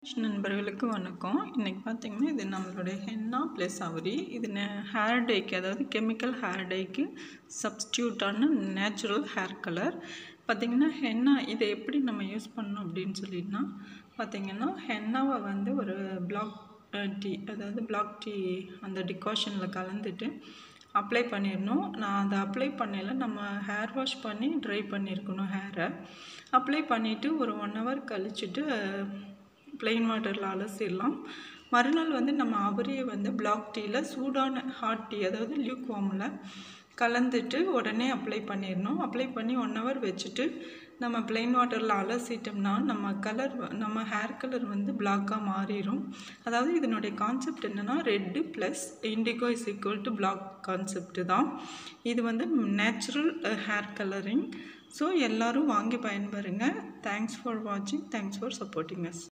நண்பர்களுக்கு வணக்கம். இன்றைக்கி பார்த்திங்கன்னா இது நம்மளுடைய ஹென்னா ப்ளஸ் அவரி. இது ஹேர் டைக்கு, அதாவது கெமிக்கல் ஹேர் டைக்கு சப்ஸ்டியூட்டான நேச்சுரல் ஹேர் கலர். பார்த்திங்கன்னா ஹென்னா இதை எப்படி நம்ம யூஸ் பண்ணணும் அப்படின்னு சொல்லிட்டுனா, பார்த்திங்கன்னா ஹென்னாவை வந்து ஒரு பிளாக் டீ, அதாவது பிளாக் டீ அந்த டிகாஷனில் கலந்துட்டு அப்ளை பண்ணிடணும். நான் அதை அப்ளை பண்ணல, நம்ம ஹேர் வாஷ் பண்ணி ட்ரை பண்ணியிருக்கணும் ஹேரை. அப்ளை பண்ணிவிட்டு ஒரு 1 hour கழிச்சுட்டு ப்ளெயின் வாட்டரில் அலசிடலாம். மறுநாள் வந்து நம்ம அவரியை வந்து பிளாக் டீயில் சூடான ஹாட் டீ, அதாவது லியூக் வார்மில் கலந்துட்டு உடனே அப்ளை பண்ணிடணும். அப்ளை பண்ணி 1 hour வச்சுட்டு நம்ம ப்ளெயின் வாட்டரில் அலசிட்டோம்னா நம்ம ஹேர் கலர் வந்து பிளாக்காக மாறிடும். அதாவது இதனுடைய கான்செப்ட் என்னென்னா, red plus indigo is equal to black concept தான். இது வந்து நேச்சுரல் ஹேர் கலரிங். ஸோ எல்லோரும் வாங்கி பயன்பெறுங்க. தேங்க்ஸ் ஃபார் வாட்சிங். Thanks for supporting as.